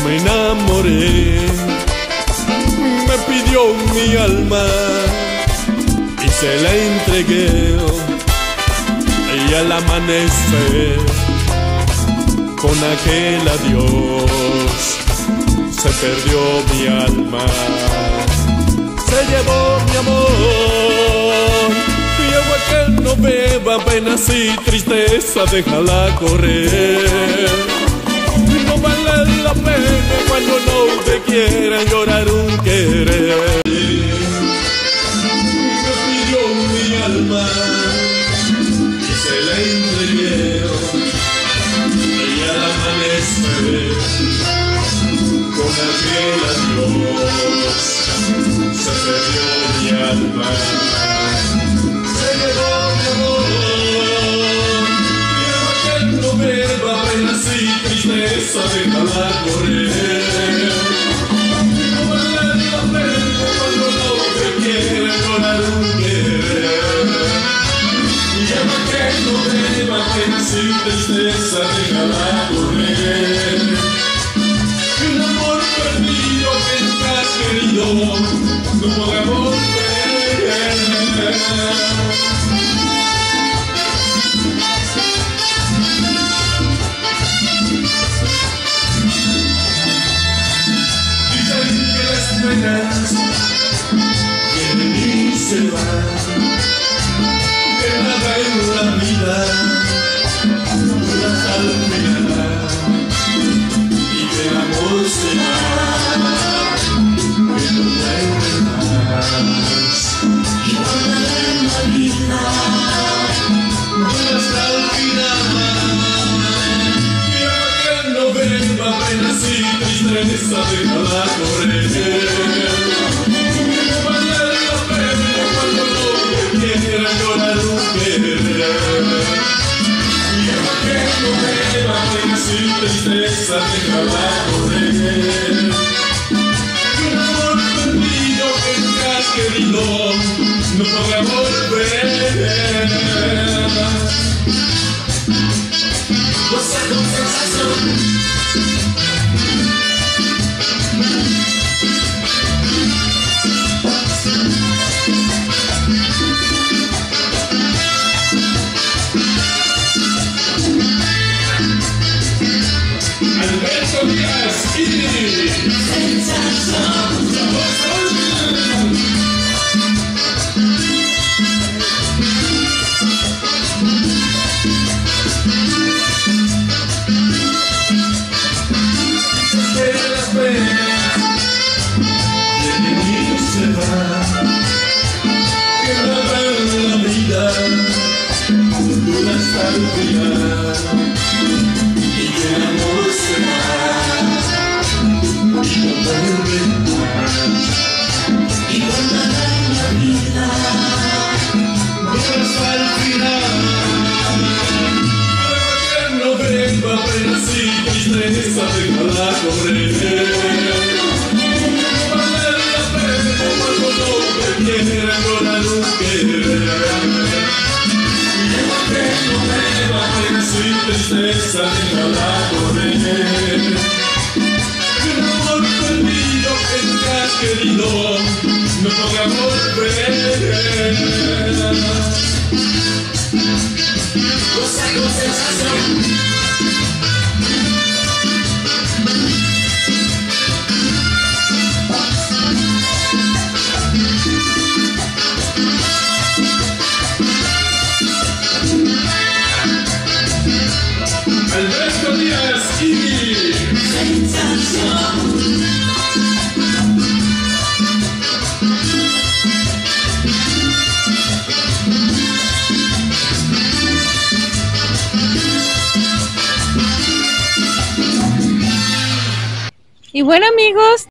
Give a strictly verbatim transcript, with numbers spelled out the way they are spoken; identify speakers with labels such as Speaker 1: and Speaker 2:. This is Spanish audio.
Speaker 1: me enamoré, me pidió mi alma y se la entregué. Y al amanecer, con aquel adiós, se perdió mi alma, se llevó mi amor. Y agua que no beba, penas y tristeza, déjala correr. No vale la pena cuando no te quieran llorar un querer. Me pidió mi alma y se la entregué. Y al amanecer, con aquel adiós, se perdió mi alma, se llevó mi amor. Y agua que no beba, penas y tristeza, déjala correr. No vale la pena cuando no te quiera llorar un querer. Y agua que no beba, penas y tristeza, déjala correr. Un amor perdido que nunca has querido no podrá volver. Penas vienen y se van, que nada en la vida dura hasta el final, y que el amor se va, que no vuelve más. Y no nada en la vida dura hasta el final, y agua que no beba, penas y tristeza, déjala correr. Tristeza, déjala correr. Un amor perdido que nunca has querido no podrá volver. Goza con sensación. Alberto Díaz y Sensación. De las penas vienen y se van, que nada en la vida dura hasta el final. Y que el amor se va y no vuelve más. Y con nada en la vida dura hasta el final. Agua que no beba, penas y tristeza, déjala correr. No vale la pena cuando no te quiera llorar un querer. Y agua que no beba, penas y tristeza, déjala correr. Un amor perdido que nunca has querido no podrá volver. Goza con sensación. Alberto Díaz y Sensación.
Speaker 2: Y bueno, amigos,